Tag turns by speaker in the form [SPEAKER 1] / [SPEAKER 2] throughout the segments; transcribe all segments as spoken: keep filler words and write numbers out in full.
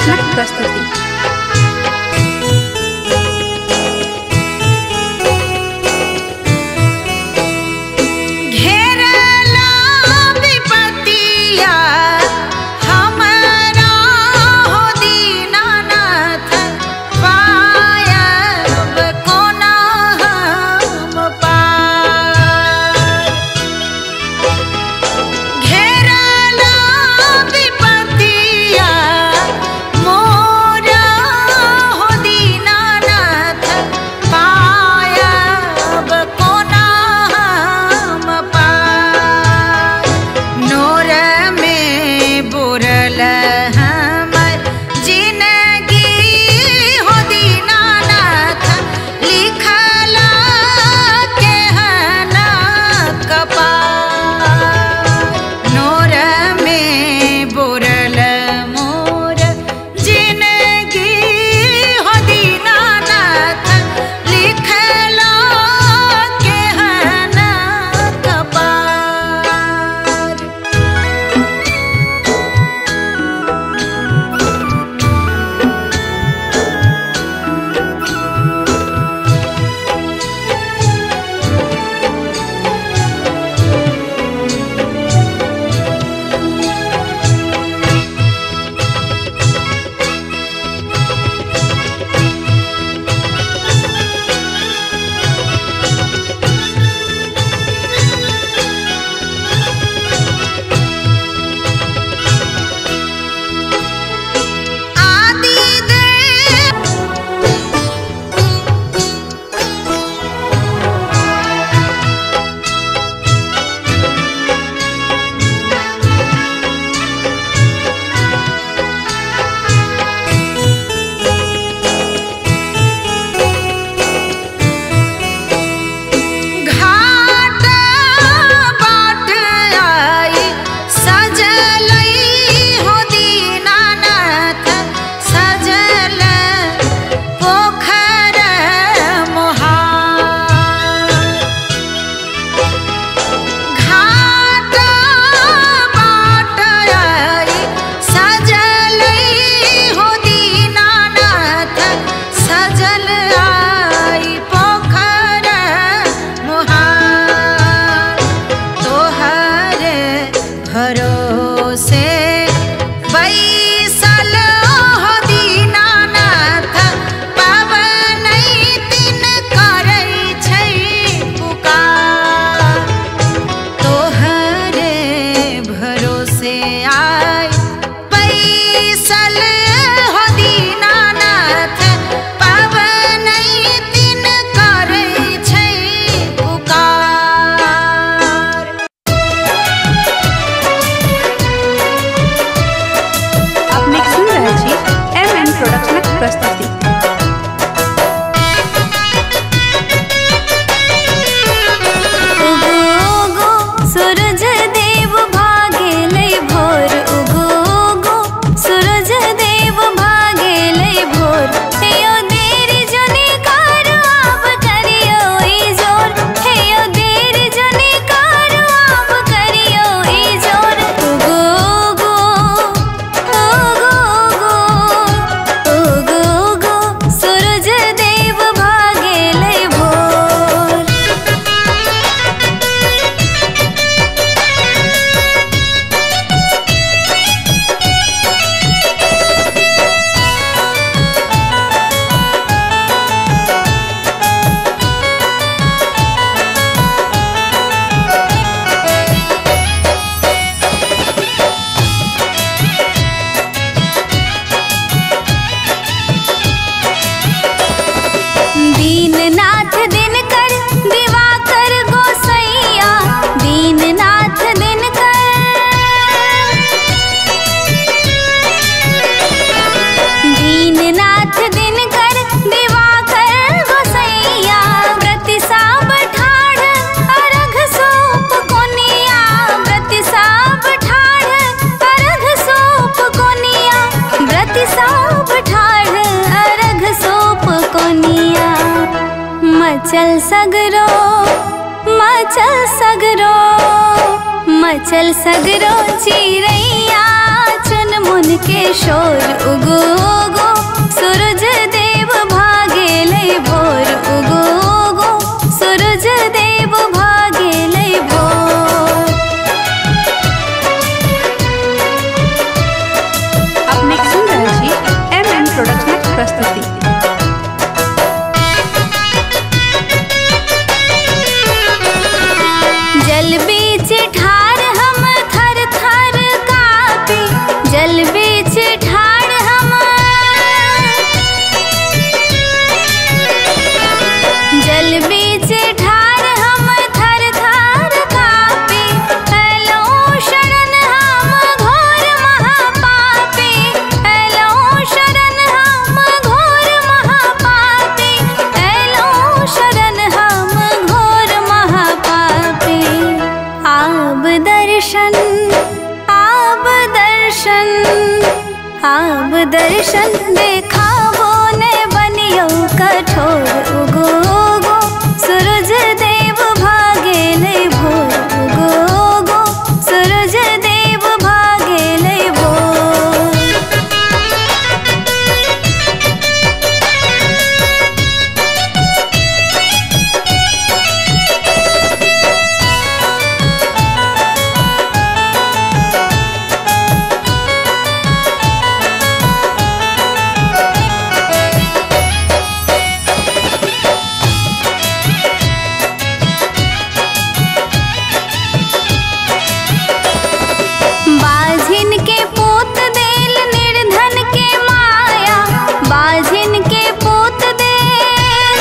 [SPEAKER 1] Production प्रस्तुति।
[SPEAKER 2] मचल सगरो मचल सगरो मचल सगरो चिरैया चुन पवन के शोर उगो उगो सूरज देव भागे लय भोर उगो उगो सूरज देव भागे लय भोर।
[SPEAKER 1] अपने सुन रहे छी एम एन प्रोडक्शन प्रस्तुति।
[SPEAKER 2] जल बीच ठार हम थर थर कापे, जल बीच ठार हम, जल बीच ठार हम थर थर कापे, एलो शरण हम घोर महापापे, एलो शरण हम घोर महापापे, एलो शरण हम घोर महापापे। आब दर्शन आब दर्शन आब दर्शन देखावो ने बनियो कठोर उगो उगो सूरज देव भागे लय भोर उगो उगो सूरज देव भागे लय भोर। बाझिन के पूत देल निर्धन के माया, बाझिन के पूत देल,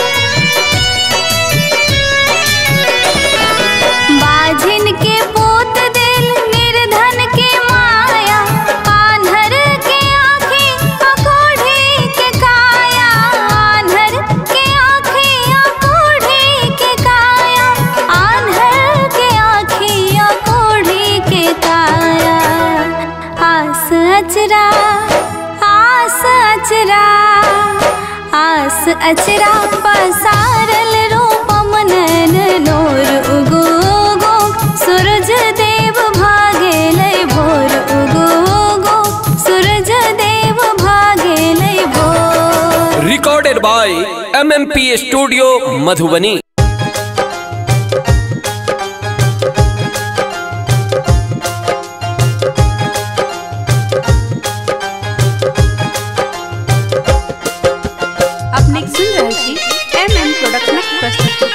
[SPEAKER 2] बाझिन के पूत देल निर्धन के माया, आन्हर के आँखें अकोढ़ी के काया, आन्हर के आँखें अकोढ़ी के काया, आन्हर के आँखें अकोढ़ी के काया। आस अचरा आस अचरा आस अचरा पसारल रूपम नैन नोर उगो उगो सूरज देव भागे लय भोर उगो उगो सूरज देव भागे लय भोर।
[SPEAKER 3] Recorded by M M P studio Madhubani.
[SPEAKER 1] अपने सुन रहे छी एम एन प्रोडक्शन प्रस्तुति।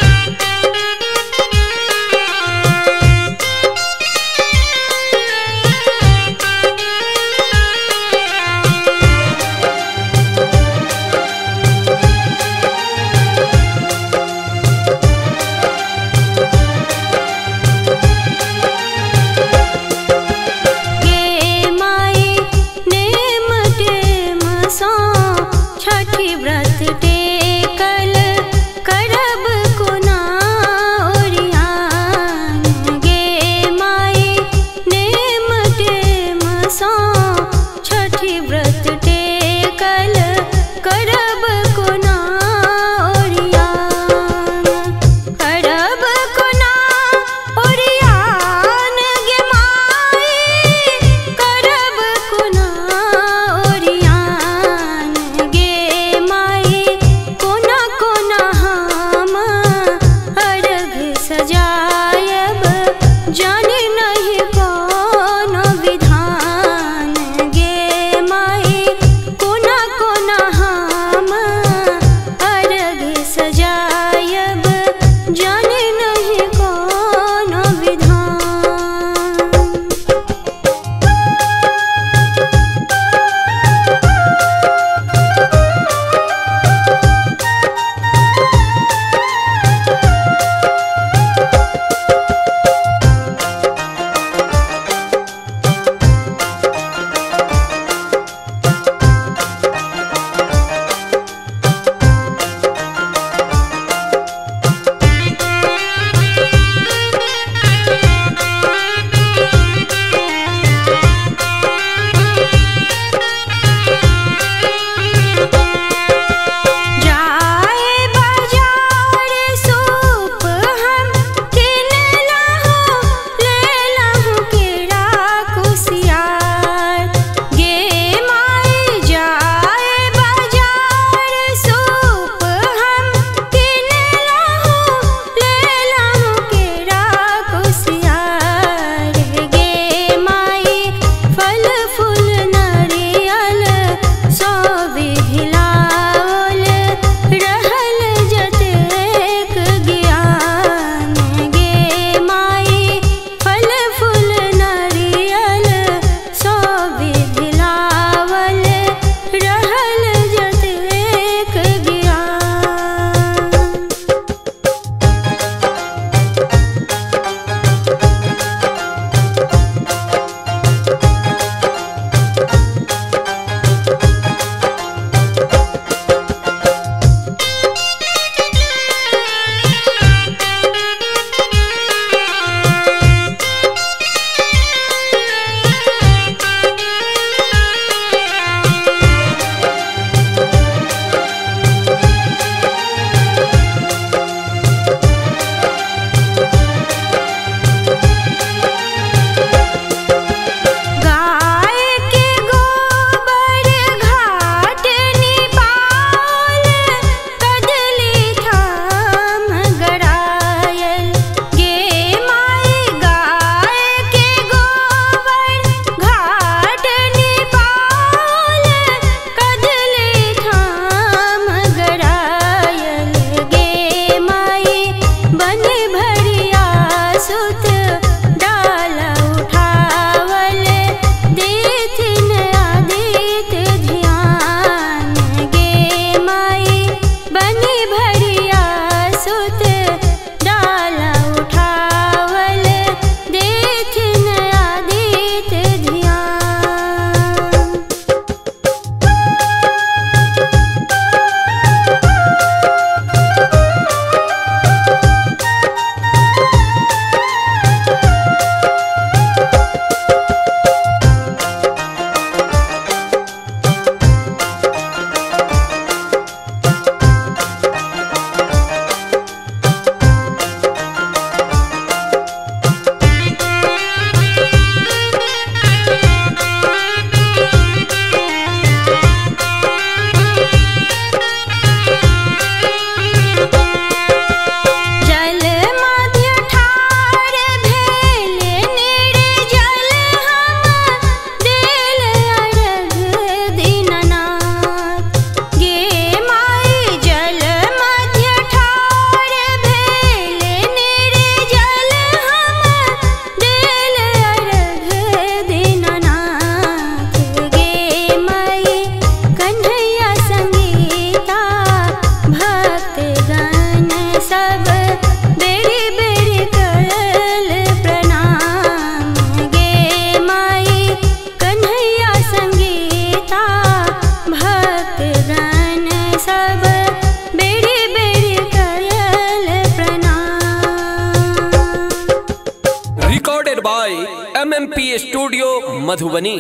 [SPEAKER 3] स्टूडियो मधुबनी।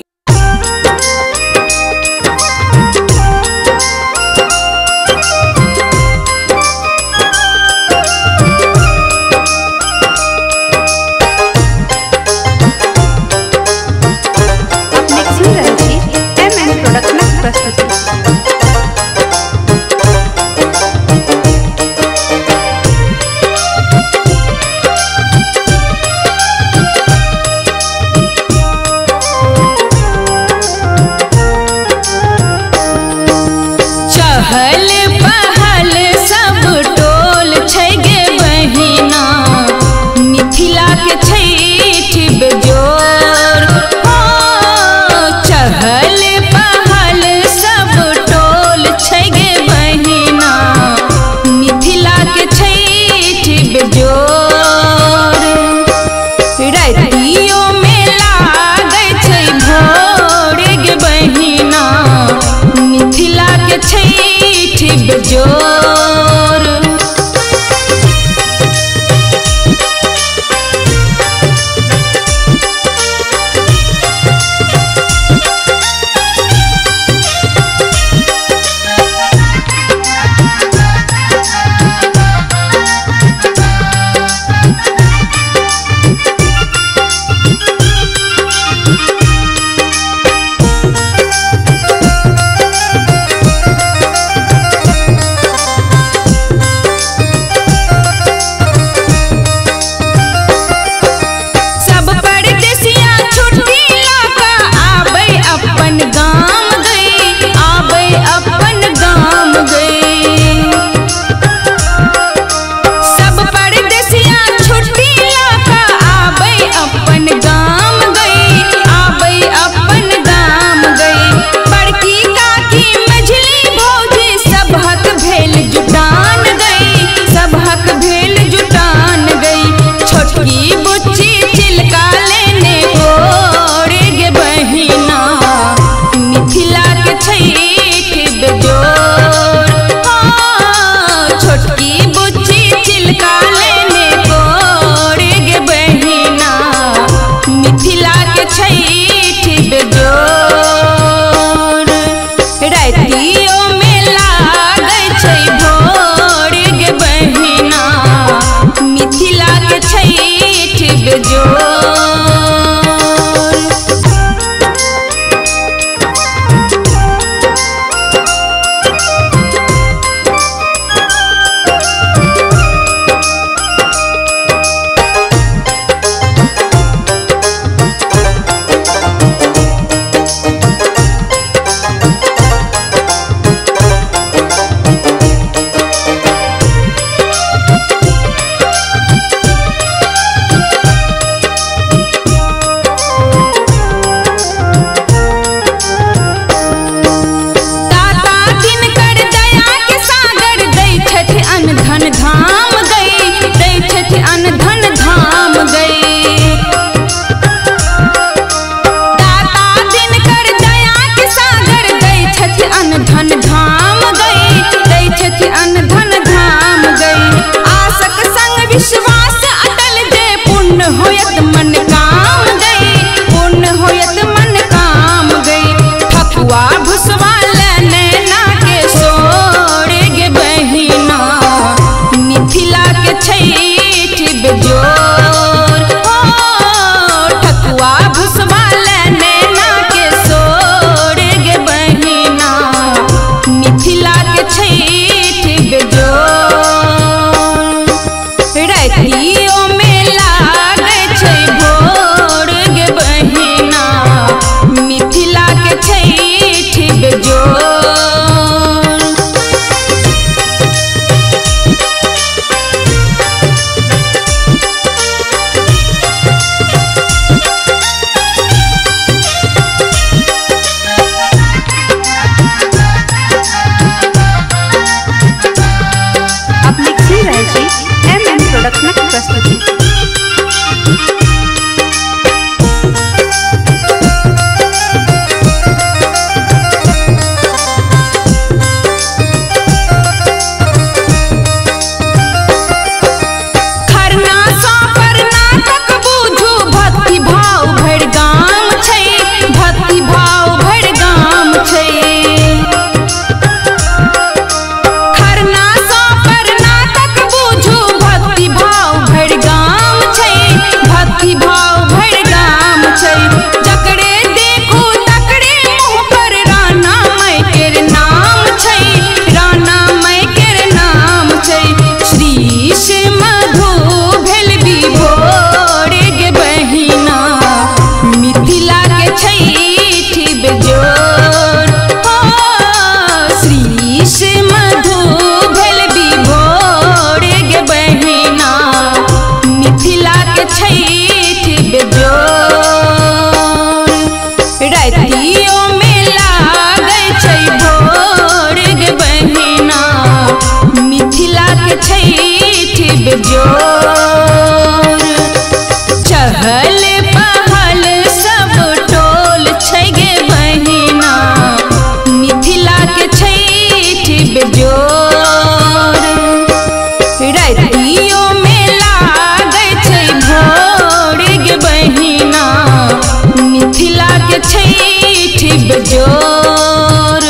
[SPEAKER 2] लागे छैठ बजोर।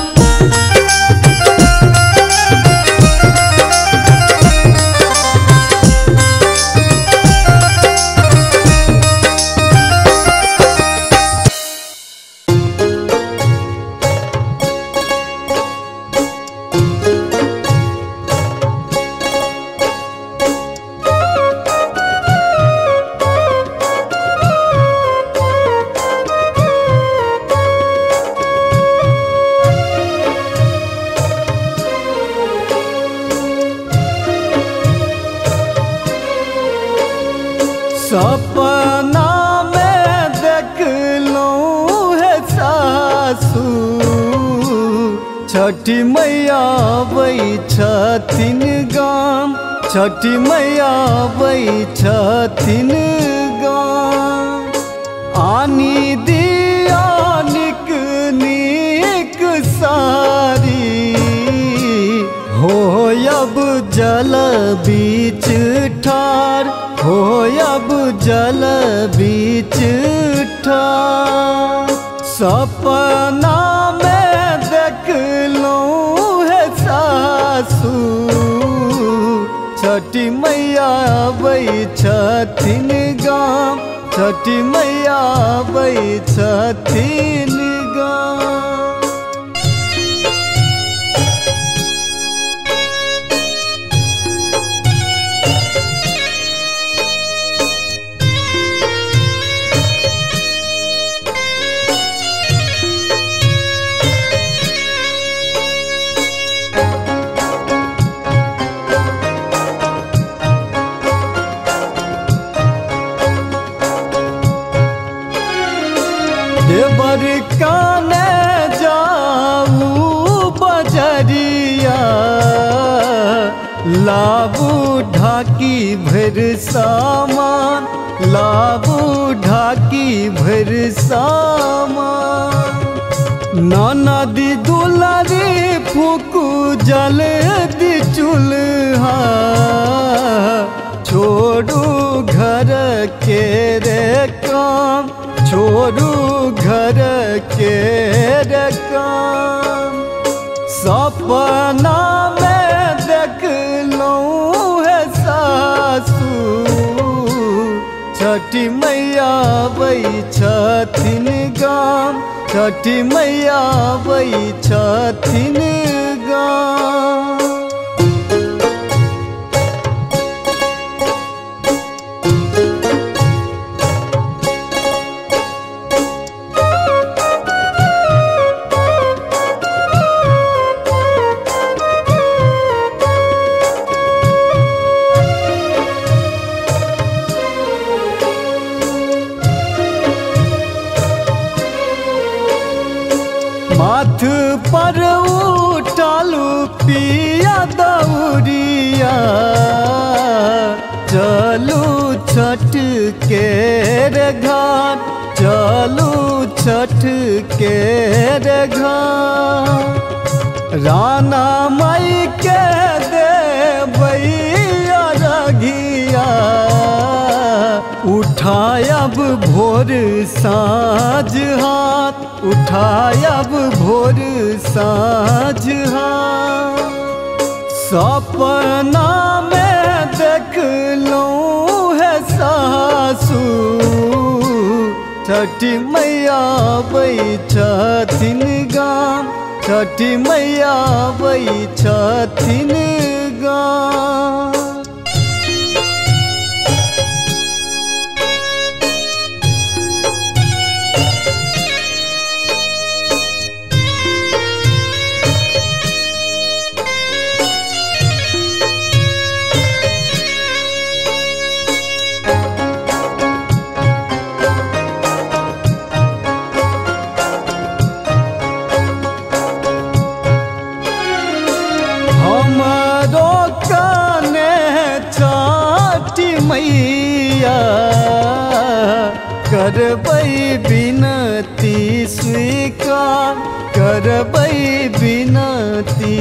[SPEAKER 4] सपना में देख लूं है सासू छठी मैया वही छथिन गाम, छठी मैया वही छथिन गाम। आनी दिया निक निक सारी हो अब जल बीच ठार, हो अब जल बीच ठार। सपना में देख लूं है सासू छठी मैया वही छथिन गाम, छठी मैया वही छथिन गाम। देवर काने जाऊ बजरिया लाबू ढाकी भर सामान, लाबू ढाकी भर सामान। ननदी दुलारी फूकू जल दी चूल्हा छोड़ू घर के रे काम, छोड़ू घर के रे काम। सपना में देख लूं है सासू छठी मैया वही छथिन गाम, छठी मैया वही छथिन गाम। माथ पर उठालू पिया दौरिया चलू छठ के रे घाट, चलू छठ के रे घाट। राना माई के देवैया रघिया उठायब भोर साँझ हाथ, उठायब भोर साँझ हाथ। सपना में देख लूं है सासू छठी मैया वही छथिन गाम, छठी मैया वही छथिन गाम। मैया करबै बिनती स्वीकार, करबै बिनती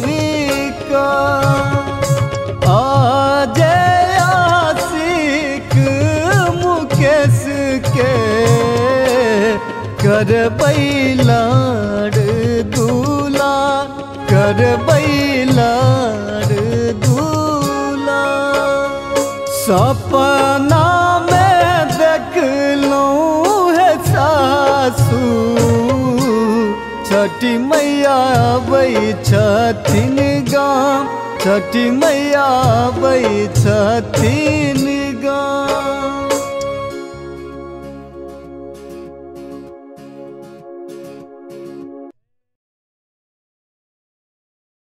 [SPEAKER 4] स्वीकार। अजय आशिक मुकेश के करबै लाड़ दूला करबै लाड़ दूला। सपना में देखलूँ है सासू छठी मैया आबै छथिन गाम छठी मैया आबै छथिन